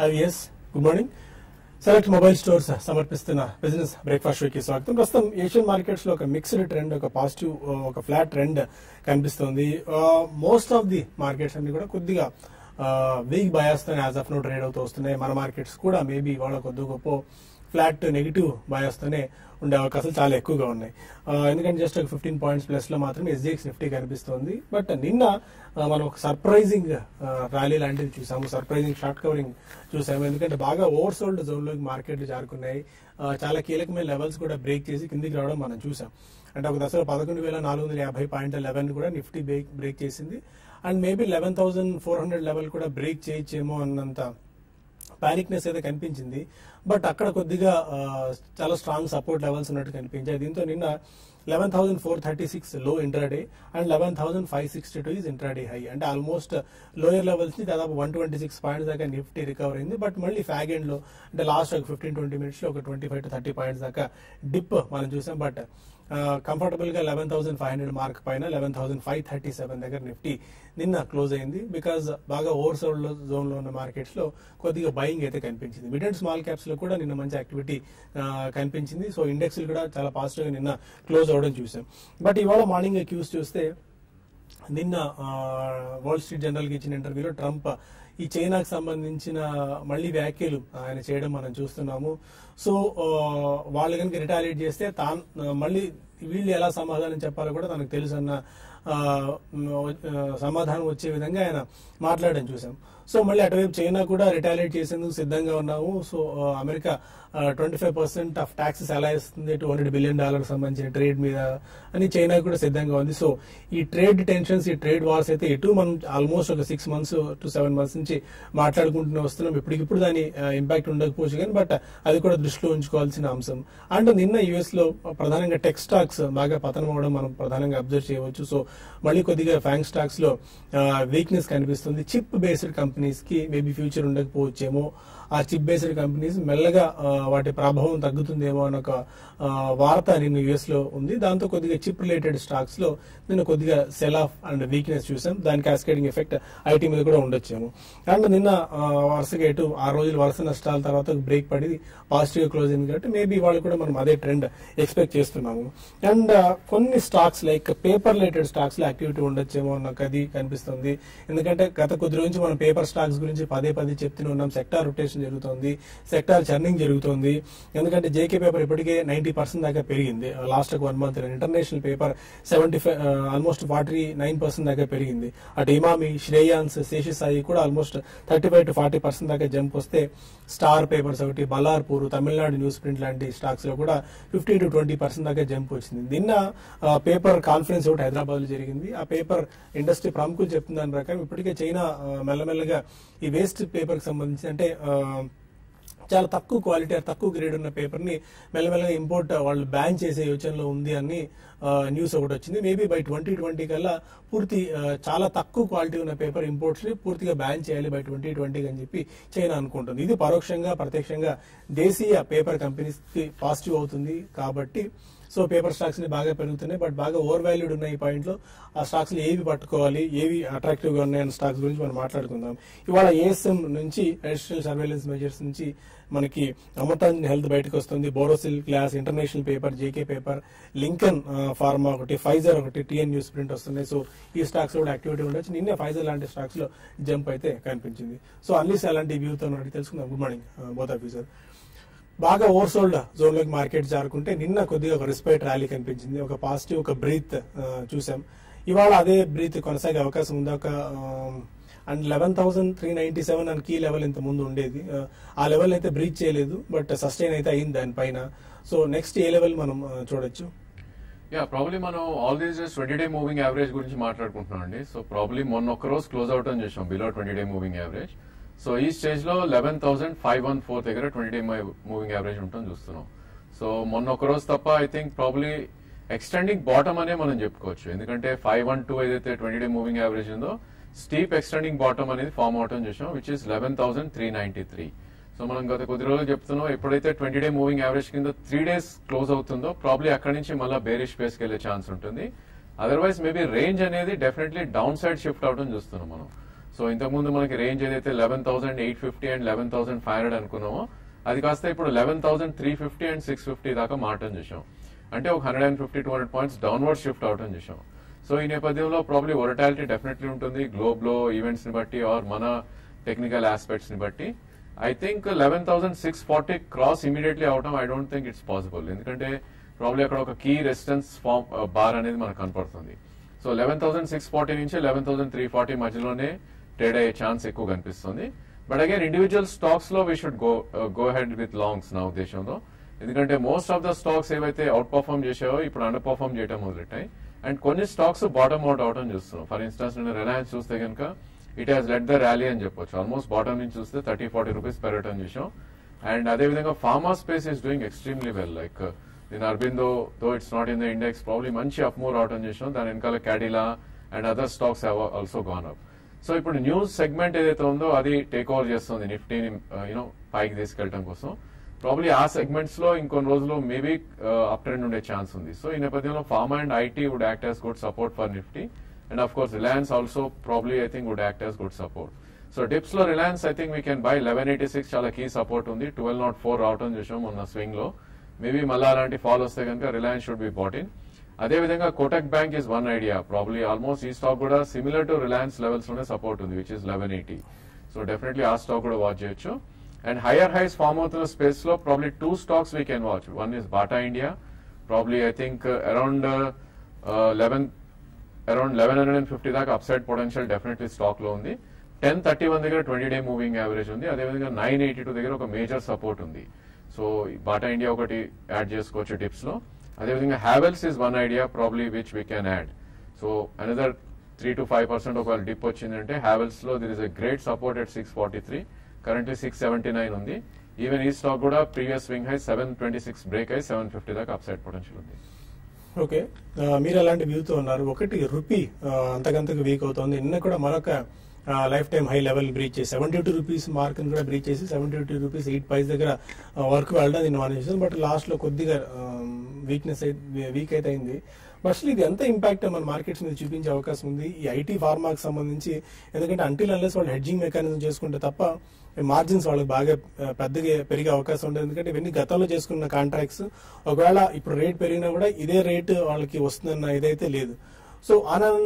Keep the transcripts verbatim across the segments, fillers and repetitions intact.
IVS good morning. Select mobile stores సమర్పిస్తున్న business breakfast షోకి స్వాగతం. ప్రస్తుతం ఏషియన్ మార్కెట్స్ లో ఒక మిక్స్డ్ ట్రెండ్, ఒక పాజిటివ్, ఒక ఫ్లాట్ ట్రెండ్ కనిపిస్తుంది. మోస్ట్ ఆఫ్ ది మార్కెట్స్ అన్ని కూడా కొద్దిగా వీక్ బయాస్ తో యాజ్ ఆఫ్ నో ట్రేడ్ అవుతూ వస్తున్నాయి. మన మార్కెట్స్ కూడా మేబీ వాళ్ళ కొద్ది గొప్ప ఫ్లాట్ నెగిటివ్ బయాస్ తోనే ఉండే అవకాశాలు చాలా ఎక్కువగా ఉన్నాయి. ఎందుకంటే జస్ట్ ఒక ఫిఫ్టీన్ పాయింట్స్ ప్లస్ లో మాత్రం ఎస్జిఎక్స్ నిఫ్టీ కనిపిస్తుంది. బట్ నిన్న మనం ఒక సర్ప్రైజింగ్ ర్యాలీ లాంటిది చూసాము, సర్ప్రైజింగ్ షార్ట్ కవరింగ్ చూసాము. ఎందుకంటే బాగా ఓవర్ సోల్డ్ జోన్ లోకి మార్కెట్లు జారుకున్నాయి. చాలా కీలకమైన లెవెల్స్ కూడా బ్రేక్ చేసి కిందికి రావడం మనం చూసాం. అంటే ఒక దశలో పదకొండు వేల నాలుగు వందల యాభై పాయింట్ లెవెన్ కూడా నిఫ్టీ బ్రేక్ బ్రేక్ చేసింది. And maybe eleven thousand four hundred level కూడా బ్రేక్ చేయొచ్చేమో అన్నంత పానిక్నెస్ అయితే కనిపించింది. బట్ అక్కడ కొద్దిగా చాలా స్ట్రాంగ్ సపోర్ట్ లెవెల్స్ ఉన్నట్టు కనిపించాయి. దీంతో నిన్న eleven thousand four thirty six లో intraday and eleven thousand five sixty two is intraday high. అంటే ఆల్మోస్ట్ లోయర్ లెవెల్స్ ని దాదాపు వన్ ట్వంటీ సిక్స్ పాయింట్స్ దాకా నిఫ్టీ రికవర్ అయింది. బట్ మళ్ళీ ఫ్యాగ్ ఎండ్ లో అంటే లాస్ట్ ఒక ఫిఫ్టీన్ ట్వంటీ మినిట్స్ లో ఒక twenty five to thirty points దాకా డిప్ మనం చూసాం. బట్ కంఫర్టబుల్ గా eleven thousand five hundred mark పైన eleven thousand five thirty seven దగ్గర నిఫ్టీ నిన్న క్లోజ్ అయింది. బికాస్ బాగా ఓవర్ సోల్డ్ జోన్ లో ఉన్న మార్కెట్స్ లో కొద్దిగా బయింగ్ అయితే కనిపించింది. మిడ్ అండ్ స్మాల్ క్యాప్స్ లో కూడా నిన్న మంచి యాక్టివిటీ కనిపించింది. సో ఇండెక్స్ కూడా చాలా పాజిటివ్ గా నిన్న క్లోజ్ అవడం చూసాం. బట్ ఇవాళ మార్నింగ్ క్యూస్ చూస్తే నిన్న వాల్ స్ట్రీట్ జర్నల్ కి ఇచ్చిన ఇంటర్వ్యూలో ట్రంప్ ఈ చైనాకు సంబంధించిన మళ్లీ వ్యాఖ్యలు ఆయన చేయడం మనం చూస్తున్నాము. సో వాళ్ళు కనుక రిటాలియేట్ చేస్తే తాను మళ్ళీ వీళ్ళు ఎలా సమాధానం చెప్పాలో కూడా తనకు తెలుసు అన్న సమాధానం వచ్చే విధంగా ఆయన మాట్లాడడం చూసాం. సో మళ్ళీ అటువైపు చైనా కూడా రిటాలియేట్ చేసేందుకు సిద్ధంగా ఉన్నాము. So America twenty five percent of taxes ఎలా ఇస్తుంది టూ హండ్రెడ్ బిలియన్ డాలర్ సంబంధించిన ట్రేడ్ మీద అని చైనా కూడా సిద్ధంగా ఉంది. సో ఈ ట్రేడ్ టెన్షన్స్, ఈ ట్రేడ్ వార్స్ అయితే ఎటు మనం ఆల్మోస్ట్ ఒక six months to seven months నుంచి మాట్లాడుకుంటూనే వస్తున్నాం. ఇప్పటికిప్పుడు దాని ఇంపాక్ట్ ఉండకపోవచ్చు కానీ బట్ అది కూడా దృష్టిలో ఉంచుకోవాల్సిన అంశం. అండ్ నిన్న యుఎస్ లో ప్రధానంగా టెక్ స్టాక్స్ బాగా పతనం అవడం మనం ప్రధానంగా అబ్జర్వ్ చేయవచ్చు. సో మళ్ళీ కొద్దిగా ఫ్యాంగ్ స్టాక్స్ లో వీక్నెస్ కనిపిస్తుంది. చిప్ బేస్డ్ కంపెనీస్ కి మేబీ ఫ్యూచర్ ఉండకపోవచ్చేమో. ఆ చిప్ బేస్డ్ కంపెనీస్ మెల్లగా వాటి ప్రభావం తగ్గుతుందేమో అన్న ఒక వార్త నిన్న యుఎస్ లో ఉంది. దాంతో కొద్దిగా చిప్ రిలేటెడ్ స్టాక్స్ లో నిన్న కొద్దిగా సెల్ ఆఫ్ అండ్ వీక్నెస్ చూసాం. దాని క్యాస్కేడింగ్ ఎఫెక్ట్ ఐటీ మీద కూడా ఉండొచ్చేమో. అండ్ నిన్న వరుసగా ఎటు ఆరు రోజులు వరుస నష్టాల తర్వాత బ్రేక్ పడి పాజిటివ్ క్లోజ్ అయింది కాబట్టి మేబీ వాళ్ళు కూడా మనం అదే ట్రెండ్ ఎక్స్పెక్ట్ చేస్తున్నాము. అండ్ కొన్ని stocks like paper related stocks లో యాక్టివిటీ ఉండొచ్చేమో నాకు అది కనిపిస్తుంది. ఎందుకంటే గత కొద్ది రోజు మనం పేపర్ స్టాక్స్ గురించి పదే పదే చెప్తూనే ఉన్నాం. సెక్టార్ రొటేషన్ జరుగుతుంది, సెక్టార్ చర్నింగ్ జరుగుతుంది. ఎందుకంటే జేకే పేపర్ ఇప్పటికే నైన్టీ పర్సెంట్ దాకా పెరిగింది last one month. International paper seventy five almost forty nine percent దాకా పెరిగింది. అటు ఇమామి, శ్రేయాన్స్, శేషసాయి కూడా almost thirty five to forty percent దాకా జంప్ వస్తే స్టార్ పేపర్స్ ఒకటి, బల్లార్పూర్, తమిళనాడు న్యూస్ ప్రింట్ లాంటి స్టాక్స్ లో కూడా ఫిఫ్టీ టు ట్వంటీ పర్సెంట్ దాకా జంప్ వచ్చింది. నిన్న పేపర్ కాన్ఫరెన్స్ ఒకటి హైదరాబాద్ లో జరిగింది. ఆ పేపర్ ఇండస్ట్రీ ప్రముఖులు చెప్తున్న దాని ప్రకారం ఇప్పటికే చైనా మెల్లమెల్లగా ఈ వేస్ట్ పేపర్ కి సంబంధించి అంటే చాలా తక్కువ క్వాలిటీ, తక్కువ గ్రేడ్ ఉన్న పేపర్ ని మెల్లమెల్లగా ఇంపోర్ట్ వాళ్ళు బ్యాన్ చేసే యోచనలో ఉంది అని న్యూస్ ఒకటి వచ్చింది. మేబీ బై ట్వంటీ ట్వంటీ కల్లా పూర్తి చాలా తక్కువ క్వాలిటీ ఉన్న పేపర్ ఇంపోర్ట్స్ ని పూర్తిగా బ్యాన్ చేయాలి బై ట్వంటీ ట్వంటీ అని చెప్పి చైనా అనుకుంటుంది. ఇది పరోక్షంగా ప్రత్యక్షంగా దేశీయ పేపర్ కంపెనీస్ కి పాజిటివ్ అవుతుంది. కాబట్టి సో పేపర్ స్టాక్స్ ని బాగా పెరుగుతున్నాయి. బట్ బాగా ఓవర్ వాల్యూడ్ ఉన్న ఈ పాయింట్ లో ఆ స్టాక్స్ లో ఏవి పట్టుకోవాలి, ఏవి అట్రాక్టివ్ గా ఉన్నాయన్న స్టాక్స్ గురించి మనం మాట్లాడుకుందాం. ఇవాళ ఏఎస్ఎం నుంచి అడిషనల్ సర్వేలెన్స్ మెజర్స్ నుంచి మనకి అమృతాంజన్ హెల్త్ బయటకు వస్తుంది, Borosil glass, international paper, JK paper, Lincoln pharma ఒకటి, ఫైజర్ ఒకటి, టిఎన్ న్యూస్ ప్రింట్ వస్తున్నాయి. సో ఈ స్టాక్స్ లో కూడా యాక్టివిటీ ఉండొచ్చు. నిన్నే ఫైజర్ లాంటి స్టాక్స్ లో జంప్ అయితే కనిపించింది. సో అన్లీస్ అలాంటి వ్యూతో తెలుసుకుందాం. Good morning both of you sir. బాగా ఓవర్ సోల్డ్ జోన్ లోకి మార్కెట్ జారుకుంటే నిన్న కొద్దిగా ఒక రిస్పైట్ ర్యాలీ కనిపించింది. ఒక పాజిటివ్, ఒక బ్రీత్ చూసాం. ఇవాళ అదే బ్రీత్ కొనసాగే అవకాశం ఉంది. ఒక and eleven thousand three ninety seven అని కీ లెవెల్ ఇంత ముందు ఉండేది. ఆ లెవెల్ అయితే బ్రీచ్ చేయలేదు, బట్ సస్టైన్ అయితే అయింది దానిపైన. సో నెక్స్ట్ ఏ లెవెల్ మనం చూడొచ్చు? యా ప్రాబ్లీ మనం all these days twenty day moving average గురించి మాట్లాడుకుంటున్నాం అండి. సో ప్రాబ్లీ మొన్న ఒక్క రోజు క్లోజ్ అవుట్ అని చూసాం below twenty day moving average. So ఈ స్టేజ్ లో eleven thousand five one four దగ్గర ట్వంటీ డే మూవింగ్ యావరేజ్ ఉంటుంది చూస్తున్నాం. సో మొన్న ఒక రోజు తప్ప I think probably extending bottom అనే మనం చెప్పుకోవచ్చు. ఎందుకంటే ఫైవ్ వన్ టూ ఏదైతే ట్వంటీ డే మూవింగ్ యావరేజ్ ఉందో స్టీప్ ఎక్స్టెండింగ్ బాటమ్ అనేది ఫార్మ్ అవటం చూసాం, which is eleven thousand three ninety three. So మనం గత కొద్ది రోజులు చెప్తున్నాం, ఎప్పుడైతే ట్వంటీ డే మూవింగ్ యావరేజ్ కింద త్రీ డేస్ క్లోజ్ అవుతుందో ప్రాబ్లీ అక్కడి నుంచి మళ్ళీ బేరిష్ స్పేస్ కి వెళ్లే ఛాన్స్ ఉంటుంది. అదర్వైజ్ మేబీ రేంజ్ అనేది డెఫినెట్లీ డౌన్ సైడ్ షిఫ్ట్ అవడం చూస్తున్నాం మనం. సో ఇంతకుముందు మనకి రేంజ్ ఏదైతే eleven thousand eight fifty and eleven thousand five hundred అనుకున్నామో అది కాస్త ఇప్పుడు eleven thousand three fifty and six fifty దాకా మారటం చూసాం. అంటే ఒక hundred and fifty two hundred points downward shift అవటం చూసాం. సో ఈ నేపథ్యంలో ప్రాబ్లీ వొలటాలిటీ డెఫినెట్లీ ఉంటుంది గ్లోబ్ లో ఈవెంట్స్ ని బట్టి ఆర్ మన టెక్నికల్ ఆస్పెక్ట్స్ ని బట్టి. I think eleven thousand six forty cross immediately అవటం I don't think it's possible. ఎందుకంటే ప్రాబ్లీ అక్కడ ఒక కీ రెసిస్టెన్స్ ఫార్మ్ బార్ అనేది మనకు కనపడుతుంది. So eleven thousand six forty నుంచి లెవెన్ థౌసండ్ త్రీ ఫార్టీ మధ్యలోనే ట్రేడ్ అయ్యే ఛాన్స్ ఎక్కువ కనిపిస్తుంది. బట్ అగైన్ ఇండివిజువల్ స్టాక్స్ లో we should go go head with longs నా ఉద్దేశంలో. ఎందుకంటే మోస్ట్ ఆఫ్ ద స్టాక్స్ ఏవైతే అవుట్ పర్ఫార్మ్ చేసావో ఇప్పుడు అండర్ పర్ఫార్మ్ చేయడం మొదలెట్టాయి. అండ్ కొన్ని స్టాక్స్ బాటమ్ అవుట్ అవడం చూస్తున్నాం. ఫర్ ఇన్స్టెన్స్ నేను రిలయన్స్ చూస్తే కనుక it has led the rally అని చెప్పొచ్చు. ఆల్మోస్ట్ బాటమ్ నుంచి చూస్తే థర్టీ ఫార్టీ రూపీస్ పెరగటం చూసాం. అండ్ అదేవిధంగా pharma space is doing extremely well. Like దీని Aurobindo though it's not in the index probably మంచి అప్ మూవ్ అవటం చేసాం. దాని వెనకాల Cadila and other stocks have also gone up. So ఇప్పుడు న్యూస్ సెగ్మెంట్ ఏదైతే ఉందో అది టేక్ ఓవర్ చేస్తుంది నిఫ్టీని యూనో పైకి తీసుకెళ్లడం కోసం. ప్రాబ్లీ ఆ సెగ్మెంట్స్ లో ఇంకొన్ని రోజులు మేబీ అప్ ట్రెండ్ ఉండే ఛాన్స్ ఉంది. సో ఈ నేపథ్యంలో pharma and IT would act as good support for Nifty. And of course Reliance also probably I think would act as good support. So dips లో Reliance I think we can buy eleven eighty six చాలా key support ఉంది. Twelve nought four రావటం చూసాం మొన్న swing లో. Maybe మళ్ళీ అలాంటి fall వస్తే కనుక Reliance should be bought in. అదేవిధంగా Kotak bank is one idea. Probably almost ఈ స్టాక్ కూడా సిమిలర్ టు రిలయన్స్ లెవెల్స్ లోనే సపోర్ట్ ఉంది which is eleven eighty. So definitely ఆ స్టాక్ కూడా వాచ్ చేయొచ్చు. అండ్ హైయర్ హైస్ ఫార్మ్ అవుతున్న స్పేస్ లో probably two stocks we can watch. One is Bata India. Probably I think around eleven around eleven hundred and fifty దాకా upside potential definitely stock లో ఉంది. Ten thirty one దగ్గర twenty day moving average ఉంది. అదేవిధంగా nine eighty two దగ్గర ఒక major support ఉంది. So Bata India ఒకటి యాడ్ చేసుకోవచ్చు టిప్స్ లో. అదేవిధంగా Havells is one idea probably which we can add. So another three to five percent ఒకవేళ డిప్ వచ్చిందంటే హ్యావెల్స్ లో there is a great support at six forty three. Currently six seventy nine ఉంది. Even ఈ stock కూడా previous swing high seven twenty six break అయి seven fifty దాకా upside potential ఉంది. Okay, మీరు అలాంటి వ్యూతో ఉన్నారు. ఒకటి రూపీ అంతకంతకు వీక్ అవుతుంది. నిన్న కూడా మరొక lifetime high level breach చేసి సెవెంటీ టూ రూపీస్ మార్క్ కూడా బ్రీచ్ చేసి seventy two rupees eight paise దగ్గర వర్క్ వెళ్ళడం నేను మనం చేసాను. బట్ లాస్ట్ లో కొద్దిగా వీక్నెస్ వీక్ అయితే అయింది. ఫస్ట్ ఇది ఎంత ఇంపాక్ట్ మన మార్కెట్స్ మీద చూపించే అవకాశం ఉంది ఈ ఐటీ ఫార్మాకి సంబంధించి? ఎందుకంటే అంటిల్ అన్లెస్ వాళ్ళు హెడ్జింగ్ మెకానిజం చేసుకుంటే తప్ప మార్జిన్స్ వాళ్ళకి బాగా పెద్దగా పెరిగే అవకాశం ఉండదు. ఎందుకంటే ఇవన్నీ గతంలో చేసుకున్న కాంట్రాక్ట్స్. ఒకవేళ ఇప్పుడు రేట్ పెరిగినా కూడా ఇదే రేట్ వాళ్ళకి వస్తుందన్న ఇదైతే లేదు. సో ఆన్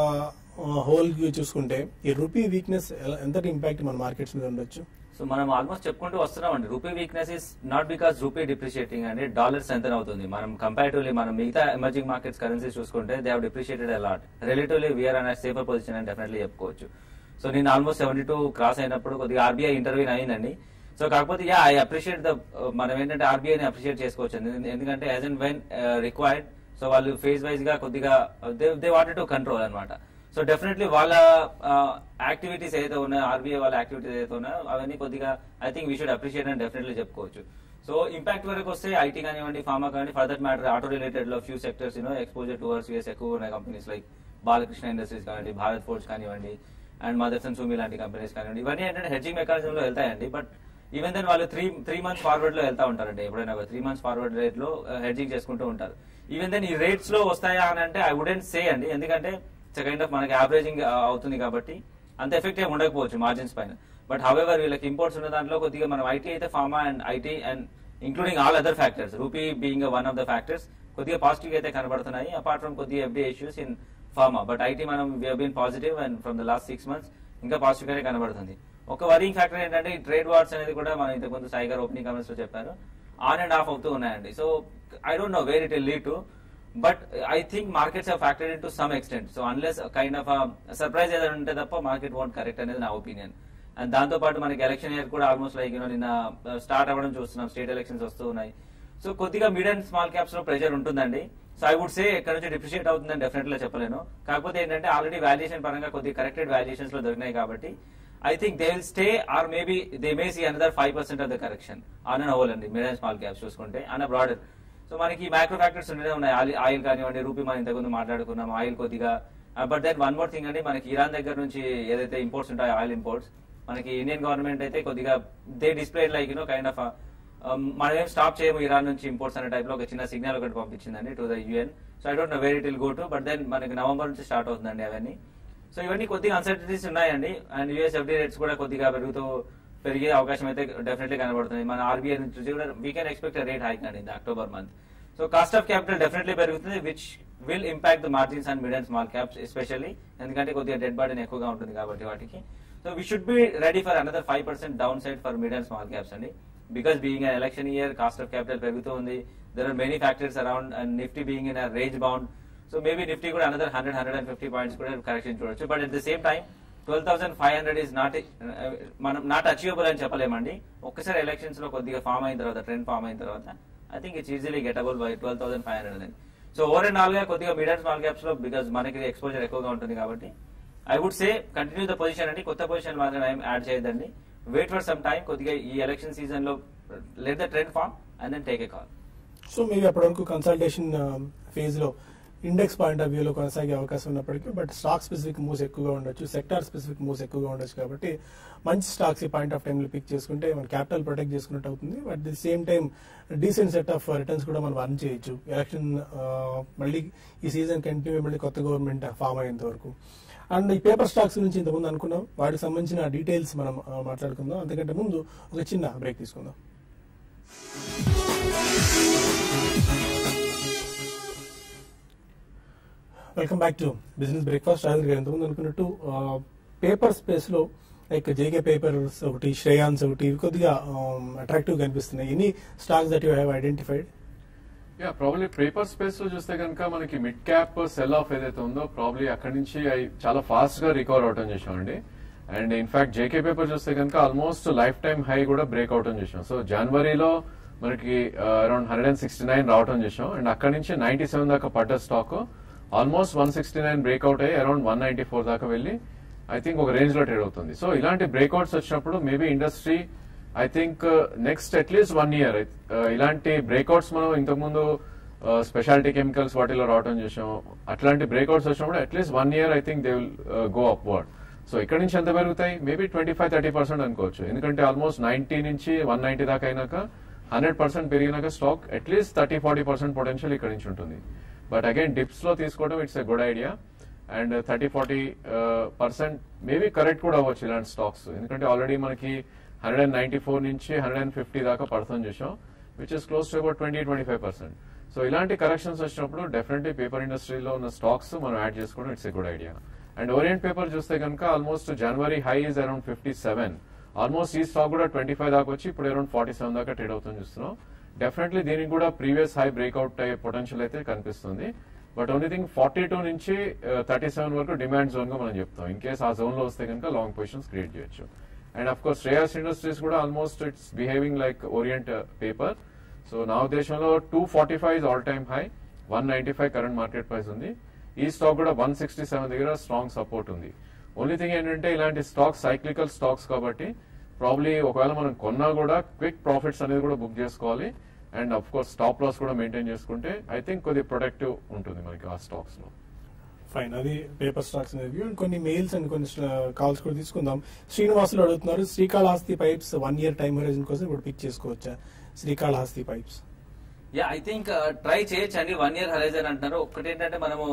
హోల్ చూసుకుంటే ఈ రూపీ వీక్నెస్ ఎంత ఇంపాక్ట్ మన మార్కెట్స్ మీద ఉండొచ్చు? సో మనం ఆల్మోస్ట్ చెప్పుకుంటూ వస్తున్నాం అండి. Rupee weakness is not because rupee depreciating అండి, డాలర్ స్ట్రెంథెన్ అవుతుంది. మనం కంపారిటివ్లీ మనం మిగతా ఎమర్జింగ్ మార్కెట్స్ కరెన్సీస్ చూసుకుంటే they have depreciated a lot. Relatively we are అనే సేఫర్ పొజిషన్ అని డెఫినెట్లీ చెప్పుకోవచ్చు. సో నేను ఆల్మోస్ట్ సెవెంటీ టూ క్రాస్ అయినప్పుడు కొద్దిగా ఆర్బీఐ ఇంటర్వ్యూన్ అయిందండి. సో కాకపోతే యా ఐ అప్రిషియేట్ ద మనం ఏంటంటే ఆర్బీఐని అప్రిషియేట్ చేసుకోవచ్చు. ఎందుకంటే as and when required so వాళ్ళు ఫేజ్ వైజ్ గా కొద్దిగా దే వాంటెడ్ టు కంట్రోల్ అనమాట. సో డెఫినెట్లీ వాళ్ళ యాక్టివిటీస్ ఏదైతే ఉన్నాయో ఆర్బీఐ వాళ్ళ యాక్టివిటీస్ ఏదైతే ఉన్నాయో అవన్నీ కొద్దిగా I think we should appreciate అని డెఫినెట్లీ చెప్పుకోవచ్చు. సో ఇంపాక్ట్ వరకు వస్తే ఐటీ కానివ్వండి, ఫార్మా కానివ్వండి, for that matter auto related లో few sectors you know exposure towards US ఎక్కువ ఉన్నాయి. కంపెనీస్ లైక్ బాలకృష్ణ ఇండస్ట్రీస్ కానివ్వండి, భారత్ ఫోర్జ్ కానివ్వండి, అండ్ మదర్సన్ సూమి లాంటి కంపెనీస్ కానివ్వండి, ఇవన్నీ ఏంటంటే హెడ్జింగ్ మెకానిజం లో వెళ్తాయండి. బట్ ఈవెన్ దెన్ వాళ్ళు త్రీ త్రీ మంత్స్ ఫార్వర్డ్ లో వెళ్తా ఉంటారండి. ఎప్పుడైనా త్రీ మంత్స్ ఫార్వర్డ్ రేట్ లో హెడ్జింగ్ చేసుకుంటూ ఉంటారు. ఈవెన్ దెన్ ఈ రేట్స్ లో వస్తాయా అని అంటే ఐ వుడెంట్ సే అండి. ఎందుకంటే కైండ్ ఆఫ్ మనకి యావరేజింగ్ అవుతుంది కాబట్టి అంత ఎఫెక్టివ్ ఉండకపోవచ్చు మార్జిన్స్ పైన. బట్ హౌఎవర్ వీళ్ళకి ఇంపోర్ట్స్ ఉన్న దాంట్లో కొద్దిగా మనం ఐటీ అయితే pharma and IT and including all other factors, rupee being one of the factors, కొద్దిగా పాజిటివ్ అయితే కనబడుతున్నాయి. అపార్ట్ ఫ్రమ్ కొద్దిగా FDI issues in pharma. But IT మనం వీ హీన్ positive and from the last six months ఇంకా positive గానే కనబడుతుంది. ఒక వరింగ్ ఫ్యాక్టర్ ఏంటంటే ఈ ట్రేడ్ వార్స్ అనేది కూడా మనం ఇంతకుముందు సాయి గారు ఓపెనింగ్ కామెంట్స్ లో చెప్పారు ఆన్ అండ్ ఆఫ్ అవుతూ ఉన్నాయండి. So I don't know where it will lead to. But I think markets have factored in to some extent. So unless kind of surprise ఏదైనా ఉంటే తప్ప మార్కెట్ వోంట్ కరెక్ట్ అనేది నా opinion. And దాంతో పాటు మనకి ఎలక్షన్ ఇయర్ కూడా almost like you know నిన్న స్టార్ట్ అవ్వడం చూస్తున్నాం. స్టేట్ ఎలక్షన్స్ వస్తూ ఉన్నాయి. సో కొద్దిగా మిడ్ అండ్ స్మాల్ క్యాప్స్ లో ప్రెషర్ ఉంటుందండి. సో ఐ వుడ్ సే ఎక్కడ నుంచి డిప్రిషియేట్ అవుతుందని డెఫినెట్లీ చెప్పలేను. కాకపోతే ఏంటంటే ఆల్రెడీ వాల్యుయేషన్ పరంగా కొద్దిగా కరెక్టెడ్ వాల్యుయేషన్స్ లో దొరికినాయి కాబట్టి I think they will stay or maybe they may see another five percent of the correction on and whole అండి మిడ్ అండ్ స్మాల్ క్యాప్స్ చూసుకుంటే అన్న బ్రాడర్. సో మనకి మైక్రో ఫ్యాక్టర్స్ ఉండేదే ఉన్నాయి. ఆయిల్ కానివ్వండి, రూపీ మనం ఇంతకుముందు మాట్లాడుకున్నాం, ఆయిల్ కొద్దిగా. But then one more thing అండి, మనకి ఇరాన్ దగ్గర నుంచి ఏదైతే ఇంపోర్ట్స్ ఉంటాయో ఆయిల్ ఇంపోర్ట్స్, మనకి ఇండియన్ గవర్నమెంట్ అయితే కొద్దిగా they display like you know kind of మనం ఏం స్టాప్ చేయము ఇరాన్ నుంచి ఇంపోర్ట్స్ అనే టైప్ లో ఒక చిన్న సిగ్నల్ ఒకటి పంపించిందండి to the UN. So I don't know where it will go to. But then మనకి నవంబర్ నుంచి స్టార్ట్ అవుతుందండి అవన్నీ. సో ఇవన్నీ కొద్దిగా అన్సర్టనిటీస్ ఉన్నాయండి. అండ్ యూఎస్ ఎఫ్డీ రేట్స్ కూడా కొద్దిగా పెరుగుతూ పెరిగే అవకాశం అయితే డెఫినెట్లీ కనబడుతుంది. మన ఆర్బీఐ నుంచి కూడా we can expect rate hike అండి in October month. So cost of capital definitely పెరుగుతుంది, which will impact the margins and mid and small caps especially, ఎందుకంటే కొద్దిగా డెడ్ బాడీని ఎక్కువగా ఉంటుంది కాబట్టి వాటికి. So we should be ready for another five percent downside for mid and small caps అండి. Because being an election year, cost of capital పెరుగుతూ ఉంది, there are many factors around, and Nifty being in range bound. So maybe Nifty కూడా another hundred hundred and fifty points కూడా correction చూడొచ్చు. But at the same time twelve thousand five hundred is not మనం not achievable అని చెప్పలేమండి. ఒక్కసారి elections లో కొద్దిగా form అయిన తర్వాత, ట్రెండ్ ఫామ్ అయిన తర్వాత I think it's easily gettable by twelve thousand five hundred అని. సో ఓవర్ అండ్ ఆల్ గా కొద్దిగా మిడ్ అండ్ స్మాల్ క్యాప్స్ లో బికాస్ మనకి ఎక్స్పోజర్ ఎక్కువగా ఉంటుంది కాబట్టి I would say continue the position అండి. కొత్త పొజిషన్ మాత్రం ఏం యాడ్ చేయదండి. వెయిట్ ఫర్ సమ్ టైం, కొద్దిగా ఈ ఎలక్షన్ సీజన్ లో let the trend form and then take a call. So మీరు అప్పటి వరకు కన్సల్టేషన్ ఫేజ్ లో ఇండెక్స్ పాయింట్ ఆఫ్ వ్యూలో కొనసాగే అవకాశం ఉన్నప్పటికీ బట్ స్టాక్ స్పెసిఫిక్ మూవ్స్ ఎక్కువగా ఉండొచ్చు, సెక్టార్ స్పెసిఫిక్ మూవ్స్ ఎక్కువగా ఉండొచ్చు కాబట్టి మంచి స్టాక్స్ ఈ పాయింట్ ఆఫ్ టైంలో పిక్ చేసుకుంటే మన క్యాపిటల్ ప్రొటెక్ట్ చేసుకున్నట్టు అవుతుంది. But the same time decent set of returns కూడా మనం అర్న్ చేయొచ్చు ఎలక్షన్ మళ్ళీ ఈ సీజన్ కంటిన్యూ మళ్ళీ కొత్త గవర్నమెంట్ ఫామ్ అయ్యేంత వరకు. అండ్ ఈ పేపర్ స్టాక్స్ గురించి ఇంతకుముందు అనుకున్నాం, వాటికి సంబంధించిన డీటెయిల్స్ మనం మాట్లాడుకుందాం. అంతకంటే ముందు ఒక చిన్న బ్రేక్ తీసుకుందాం. Welcome back to business breakfast. Rajendra garu ఇంతకుముందు అనుకున్నట్టు పేపర్ స్పేస్ లో లైక్ జేకే పేపర్స్ ఒకటి, శ్రేయాన్స్ ఒకటి కొద్దిగా అట్రాక్టివ్ కనిపిస్తున్నాయి. Any stocks that you have identified? Yeah probably paper space లో చూస్తే కనుక మనకి మిడ్ క్యాప్ సెల్ ఆఫ్ ఏదైతే ఉందో ప్రాబ్లీ అక్కడి నుంచి చాలా ఫాస్ట్ గా రికవర్ అవటం చేసామండి. అండ్ ఇన్ఫాక్ట్ జేకే పేపర్ చూస్తే కనుక ఆల్మోస్ట్ లైఫ్ టైమ్ హై కూడా బ్రేక్ అవటం చేసాం. సో జనవరిలో మనకి around hundred and sixty nine రావటం చేసాం. అండ్ అక్కడి నుంచి నైన్టీ సెవెన్ దాకా పడ్డ stock almost one sixty nine breakout అయ్యి అరౌండ్ వన్ నైన్టీ ఫోర్ దాకా వెళ్ళి ఐ థింక్ ఒక రేంజ్ లో ట్రేడ్ అవుతుంది. సో ఇలాంటి బ్రేక్అవుట్స్ వచ్చినప్పుడు maybe industry I think next at least one year ఇలాంటి బ్రేక్అవుట్స్ మనం ఇంతకుముందు స్పెషాలిటీ కెమికల్స్ వాటిలో రావటం చేసాం. అట్లాంటి బ్రేక్అవుట్స్ వచ్చినప్పుడు at least one year I think they will go upward. So ఇక్కడ నుంచి ఎంత పెరుగుతాయి? Maybe twenty five thirty percent అనుకోవచ్చు. ఎందుకంటే ఆల్మోస్ట్ నైన్టీ నుంచి వన్ నైన్టీ దాకా అయినాక హండ్రెడ్ పర్సెంట్ పెరిగినాక stock at least thirty forty percent potential ఇక్కడ నుంచి ఉంటుంది. బట్ అగైన్ డిప్స్ లో తీసుకోవడం it's a good idea. And thirty forty percent maybe correct కూడా అవ్వచ్చు ఇలాంటి స్టాక్స్, ఎందుకంటే ఆల్రెడీ మనకి హండ్రెడ్ అండ్ నైన్టీ ఫోర్ నుంచి హండ్రెడ్ అండ్ ఫిఫ్టీ దాకా పర్సెంట్ చేసాం, which is close to about twenty twenty five percent. So ఇలాంటి కరెక్షన్స్ వచ్చినప్పుడు డెఫినెట్లీ పేపర్ ఇండస్ట్రీలో ఉన్న స్టాక్స్ మనం యాడ్ చేసుకోవడం it's a good idea. And Orient Paper చూస్తే కనుక almost January high is around fifty seven, almost ఈ స్టాక్ కూడా ట్వంటీ ఫైవ్ దాకా వచ్చి ఇప్పుడు అరౌండ్ ఫార్టీ సెవెన్ దాకా ట్రేడ్ అవుతుంది చూస్తున్నాం. డెఫినెట్లీ దీనికి కూడా ప్రీవియస్ హై బ్రేక్అవుట్ అయ్యే పొటెన్షియల్ అయితే కనిపిస్తుంది. But only thing forty two నుంచి థర్టీ సెవెన్ వరకు డిమాండ్ జోన్ గా మనం చెప్తాం. ఇన్ కేస్ ఆ జోన్ లో వస్తే కనుక లాంగ్ పొజిషన్స్ క్రియేట్ చేయొచ్చు. And of course Shreyas Industries కూడా almost it's behaving like Orient Paper. So నా ఉద్దేశంలో two forty five is all time high, one ninety five current market price ఉంది. ఈ స్టాక్ కూడా వన్ సిక్స్టీ సెవెన్ దగ్గర strong support ఉంది. Only thing ఏంటంటే ఇలాంటి స్టాక్స్ సైక్లికల్ స్టాక్స్ కాబట్టి ప్రాబ్లీ ఒకవేళ మనం కొన్నా కూడా క్విక్ ప్రాఫిట్స్ అనేది కూడా బుక్ చేసుకోవాలి. And of course stop loss కూడా మెయింటైన్ చేసుకుంటే ఐ థింక్ కొద్దిగా ప్రొటెక్టివ్ ఉంటుంది మనకి ఆ స్టాక్స్ లో. ఫైన్, అది పేపర్ స్టాక్స్ రివ్యూ. అండ్ కొన్ని మెయిల్స్ అండ్ కొన్ని కాల్స్ కూడా తీసుకుందాం. శ్రీనివాసులు అడుగుతున్నారు, Srikalahasti Pipes one year time horizon కోసం ఇప్పుడు పిక్ చేసుకోవచ్చా? Srikalahasti Pipes yeah I think try చేయొచ్చు అండి. వన్ ఇయర్ హరైజన్ అంటున్నారు. ఒకటి ఏంటంటే మనము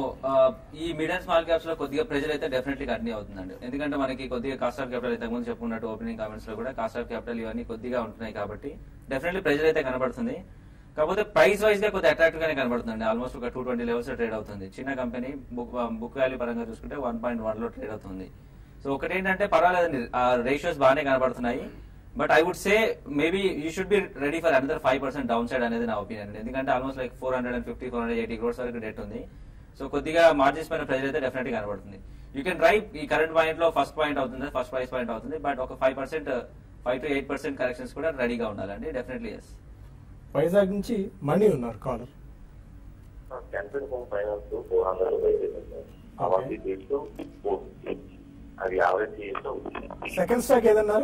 ఈ మిడ్ అండ్ స్మాల్ క్యాప్స్ లో కొద్దిగా ప్రెజర్ అయితే డెఫినెట్లీ కంటిన్యూ అవుతుందండి. ఎందుకంటే మనకి కొద్దిగా కాస్ట్ ఆఫ్ క్యాపిటల్ అయితే ముందు చెప్పుకున్నట్టు ఓపెనింగ్ కామెంట్స్ లో కూడా కాస్ట్ ఆఫ్ క్యాపిటల్ ఇవన్నీ కొద్దిగా ఉంటున్నాయి కాబట్టి డెఫినెట్లీ ప్రెజర్ అయితే కనబడుతుంది. కాకపోతే ప్రైస్ వైజ్ గా కొద్దిగా అట్రాక్టివ్ గానే కనబడుతుంది. ఆల్మోస్ట్ ఒక టూ ట్వంటీ లెవెల్స్ లో ట్రేడ్ అవుతుంది. చిన్న కంపెనీ, బుక్ బుక్ వాల్యూ పరంగా చూసుకుంటే వన్ పాయింట్ వన్ లో ట్రేడ్ అవుతుంది. సో ఒకటి ఏంటంటే పర్వాలేదండి, ఆ రేషియోస్ బాగానే కనబడుతున్నాయి. But I would say maybe you should be ready for another five percent downside అనేది నా ఒపీనియన్. ఎందుకంటే almost like four hundred and fifty four hundred eighty crores వరకు డెట్ ఉంది. సో కొద్దిగా మార్జిన్స్ పైన ప్రెజర్ అయితే డెఫినెట్ గా కనబడుతుంది. యూ కెన్ డ్రైవ్ ఈ కరెంట్ పాయింట్ లో ఫస్ట్ పాయింట్ అవుతుంది, ఫస్ట్ ప్రైస్ పాయింట్ అవుతుంది. బట్ ఒక five percent five to eight percent corrections కూడా రెడీగా ఉండాలండి. Definitely yes. వైజాగ్ నుంచి మణి ఉన్నారు కాలర్. సెకండ్ స్టాక్ ఏదన్నారు?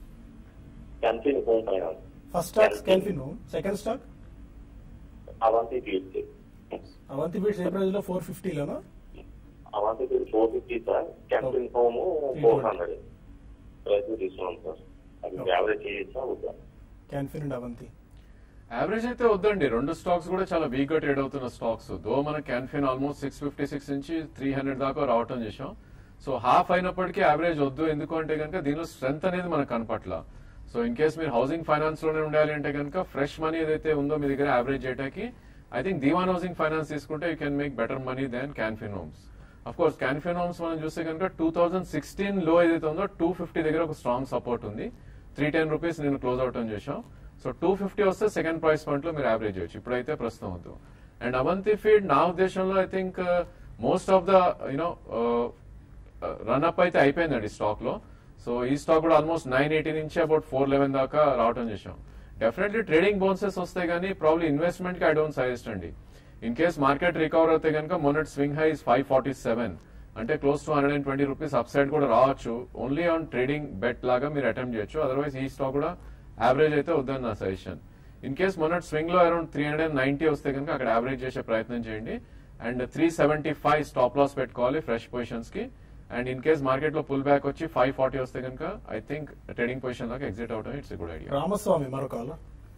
First stock Canfin Home, second stock Avanti Feeds. Avanti Feeds ఏ ప్రైస్ లో? ఫోర్ ఫిఫ్టీ లోనా? Avanti Feeds four fifty sir, Canfin Home four hundred price తీసుకున్నాం సార్. అది యావరేజ్ చేయొచ్చా వద్దా? కెన్ఫిన్ అండ్ అవంతి యావరేజ్ అయితే వద్దండి. రెండు స్టాక్స్ కూడా చాలా వీక్ గా ట్రేడ్ అవుతున్న స్టాక్స్. దో మన Canfin almost six fifty six నుంచి త్రీ హండ్రెడ్ దాకా రావటం చేసాం. సో హాఫ్ అయినప్పటికీ యావరేజ్ వద్దు, ఎందుకంటే కనుక దీనిలో స్ట్రెంత్ అనేది మనకు కనపట్ల. సో ఇన్ కేస్ మీరు హౌసింగ్ ఫైనాన్స్ లోనే ఉండాలి అంటే కనుక ఫ్రెష్ మనీ ఏదైతే ఉందో మీ దగ్గర యావరేజ్ చేయడానికి I think Dewan Housing Finance తీసుకుంటే you can make better money than Canfin Homes. Of course Canfin Homes మనం చూస్తే కనుక టూ థౌసండ్ సిక్స్టీన్ లో ఏదైతే ఉందో టూ ఫిఫ్టీ దగ్గర ఒక స్ట్రాంగ్ సపోర్ట్ ఉంది. త్రీ టెన్ రూపీస్ నేను క్లోజ్ అవుట్ అని చేశాం. సో టూ ఫిఫ్టీ వస్తే సెకండ్ ప్రైస్ పాయింట్ లో మీరు యావరేజ్ చేయొచ్చు, ఇప్పుడైతే ప్రస్తుతం వద్దు. అండ్ అవంతి ఫీడ్ నా ఉద్దేశంలో I think most of the you know run up అయితే అయిపోయిందండి స్టాక్ లో. సో ఈ స్టాక్ కూడా ఆల్మోస్ట్ నైన్ ఎయిటీ నుంచి అబౌట్ ఫోర్ లెవెన్ దాకా రావటం చేశాం. డెఫినెట్లీ ట్రేడింగ్ బోనసెస్ వస్తాయి కానీ ప్రాబ్లీ ఇన్వెస్ట్మెంట్ కి ఐ డోంట్ సజెస్ట్ అండి. ఇన్ కేస్ మార్కెట్ రికవర్ అయితే కనుక మొన్నటి swing high five forty seven అంటే close to hundred and twenty rupees upside కూడా రావచ్చు. ఓన్లీ ఆన్ ట్రేడింగ్ బెట్ లాగా మీరు అటెంప్ట్ చేయొచ్చు, అదర్వైజ్ ఈ స్టాక్ కూడా యావరేజ్ అయితే వద్దని నా సజెషన్. ఇన్ కేస్ మొన్నటి స్వింగ్ లో around three hundred and ninety వస్తే కనుక అక్కడ యావరేజ్ చేసే ప్రయత్నం చేయండి. And three seventy five stop loss పెట్టుకోవాలి ఫ్రెష్ పొజిషన్స్ కి. అండ్ ఇన్ కేస్ మార్కెట్ లో పుల్ బ్యాక్ వచ్చి ఫైవ్ ఫార్టీ వస్తే కనుక ఐ థింక్ ట్రేడింగ్ పొజిషన్ లాగా ఎగ్జిట్ అవడం ఇట్స్ గుడ్ ఐడియా. రామస్వామి మరో కాల్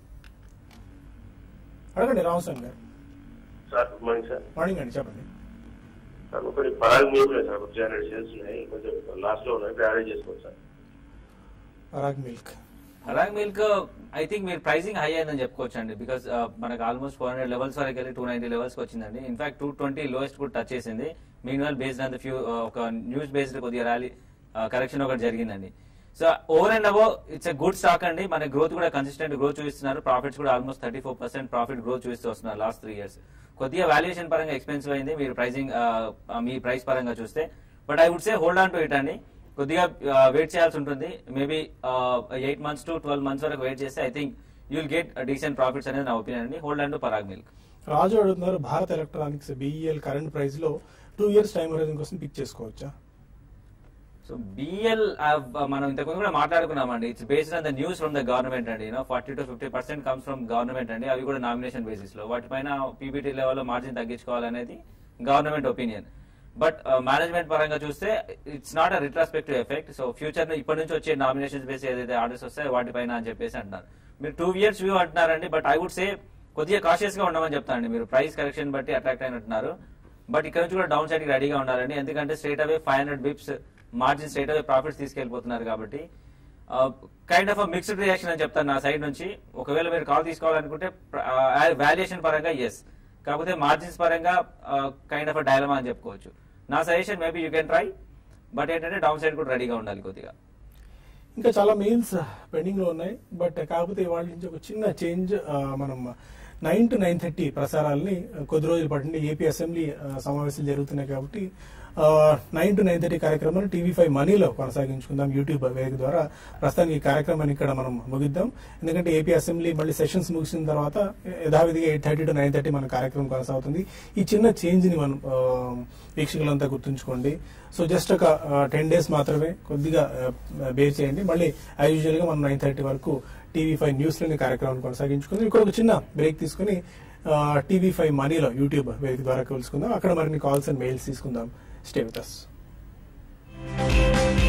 అడగండి. రామస్వామి గారు sir good morning sir. Morning అండి, చెప్పండి. సార్ ఒకటి Parag milk sir three hundred shares ఉన్నాయి, కొంచెం లాస్ట్ లో ఉన్నాయి, యావరేజ్ చేసుకోండి sir. Parag milk Parag milk I think మీరు ప్రైసింగ్ హై అయిందని చెప్పుకోవచ్చు అండి. బికాస్ మనకు ఆల్మోస్ట్ ఫోర్ హండ్రెడ్ లెవెల్స్ వరకు వెళ్ళి టూ నైన్టీ లెవెల్స్ వచ్చిందండి. ఇన్ఫాక్ట్ టూ ట్వంటీ లోయెస్ట్ కూడా టచ్ చేసింది. Mean well based on the few ఒక న్యూస్ బేస్డ్ కొద్దిగా ర్యాలీ కరెక్షన్ ఒకటి జరిగిందండి. సో ఓవర్ అండ్ అబో ఇట్స్ ఎ గుడ్ స్టాక్ అండి. మన గ్రోత్ కూడా కన్సిస్టెంట్ గ్రోత్ చూపిస్తున్నారు. ప్రాఫిట్స్ కూడా almost thirty four percent profit growth చూపిస్తూ వస్తున్నారు లాస్ట్ త్రీ ఇయర్స్. కొద్దిగా వాల్యుయేషన్ పరంగా ఎక్స్పెన్సివ్ అయింది మీరు ప్రైసింగ్ మీ ప్రైస్ పరంగా చూస్తే. But I would say hold on to it అండి. కొద్దిగా వెయిట్ చేయాల్సి ఉంటుంది. Maybe eight months to twelve months వరకు వెయిట్ చేస్తే I think you will get decent profits అనేది నా ఒపీనియన్ అండి. Hold on to Parag milk. Raju అడుగుతున్నారు, Bharat electronics BEL current price లో టూ ఇయర్స్ టైం హోరైజన్ కోసం పిక్ చేసుకోవచ్చా? సో బిఎల్ మనం ఇంతకుముందు కూడా మాట్లాడుకున్నామండి. It's based on the news from the government అండి. You know forty to fifty percent comes from government అండి. అవి కూడా నామినేషన్ బేసిస్ లో వాటిపైన పీబీటీ లెవెల్లో మార్జిన్ తగ్గించుకోవాలనేది గవర్నమెంట్ ఒపీనియన్. బట్ మేనేజ్మెంట్ పరంగా చూస్తే it's not a retrospective effect. So future లో ఇప్పటి నుంచి వచ్చే నామినేషన్స్ బేస్ ఏదైతే ఆర్డర్స్ వస్తాయో వాటిపైన అని చెప్పేసి అంటున్నారు. మీరు టూ ఇయర్స్ వ్యూ అంటున్నారండి. బట్ ఐ వుడ్ సే కొద్దిగా కాషియస్ గా ఉండమని చెప్తానండి. మీరు ప్రైస్ కరెక్షన్ బట్టి అట్రాక్ట్ అయినట్టున్నారు. బట్ ఇక్కడ నుంచి కూడా డౌన్ సైడ్ కి రెడీగా ఉండాలండి. ఎందుకంటే straight away five hundred bips margin straight away profits తీసుకెళ్లిపోతున్నారు కాబట్టి కైండ్ ఆఫ్ మిక్స్డ్ రియాక్షన్ అని చెప్తాను నా సైడ్ నుంచి. ఒకవేళ మీరు కాల్ తీసుకోవాలనుకుంటే వాల్యుయేషన్ పరంగా ఎస్, కాకపోతే మార్జిన్స్ పరంగా కైండ్ ఆఫ్ డైలమా అని చెప్పుకోవచ్చు. నా suggestion maybe you can try, but ఏంటంటే డౌన్ సైడ్ కూడా రెడీగా ఉండాలి కొద్దిగా. ఇంకా చాలా మెయిల్స్ పెండింగ్ లో ఉన్నాయి. బట్ కాకపోతే ఇవాళ నుంచి ఒక చిన్న చేంజ్, మనం నైన్ టు నైన్ థర్టీ ప్రసారాలని కొద్ది రోజుల పాటు నుండి ఏపీ అసెంబ్లీ సమావేశాలు జరుగుతున్నాయి కాబట్టి నైన్ టు నైన్ థర్టీ కార్యక్రమాన్ని టీవీ ఫైవ్ మనీలో కొనసాగించుకుందాం యూట్యూబ్ వేదిక ద్వారా. ప్రస్తుతానికి ఈ కార్యక్రమాన్ని ఇక్కడ మనం ముగిద్దాం, ఎందుకంటే ఏపీ అసెంబ్లీ మళ్ళీ సెషన్స్ ముగిసిన తర్వాత యథావిధిగా eight thirty to nine thirty మన కార్యక్రమం కొనసాగుతుంది. ఈ చిన్న చేంజ్ ని మనం వీక్షకులంతా గుర్తుంచుకోండి. సో జస్ట్ ఒక టెన్ డేస్ మాత్రమే, కొద్దిగా బేర్ చేయండి. మళ్ళీ యాజ్ యూజువల్ గా మనం నైన్ థర్టీ వరకు టీవీ ఫైవ్ న్యూస్ లోని కార్యక్రమాన్ని కొనసాగించుకుందాం. ఇక్కడ ఒక చిన్న బ్రేక్ తీసుకుని టీవీ ఫైవ్ మనీలో యూట్యూబ్ వేదిక ద్వారా కలుసుకుందాం. అక్కడ మరిన్ని కాల్స్ అండ్ మెయిల్స్ తీసుకుందాం. Stay with us.